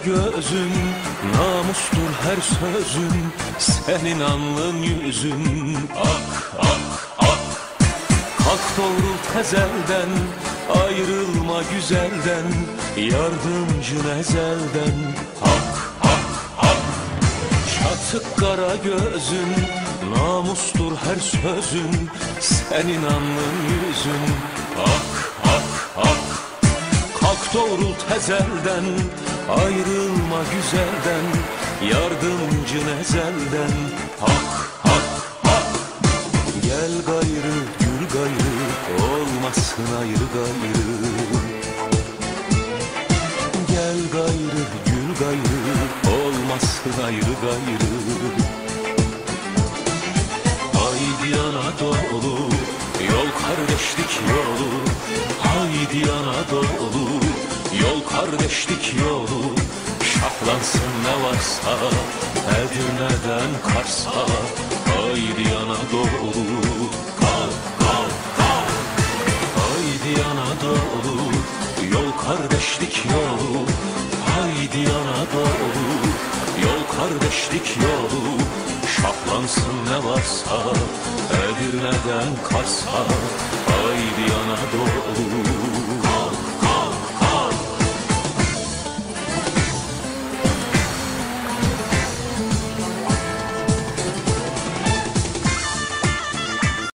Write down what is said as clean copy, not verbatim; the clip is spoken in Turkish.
gözün, namustur her sözün, senin alnın yüzün. Ak ak ak, kalk doğrult ezelden, ayrılma güzelden, yardımcın ezelden. Ak ak ak, çatık kara gözün, namustur her sözün, senin alnın yüzün. Ak ak ak, kalk doğrult ezelden, ayrılma güzelden, yardımcın ezelden. Hak hak hak, gel gayrı gül gayrı, olmasın ayrı gayrı. Gel gayrı gül gayrı, olmasın ayrı gayrı. Haydi Anadolu, yol kardeşlik yolu. Haydi Anadolu, yol kardeşlik yolu. Şahlansın ne varsa, Edirne'den Kars'a. Haydi Anadolu, kalk kalk kalk. Haydi Anadolu, yol kardeşlik yolu. Haydi Anadolu, yol kardeşlik yolu. Şahlansın ne varsa, Edirne'den Kars'a. Haydi Anadolu.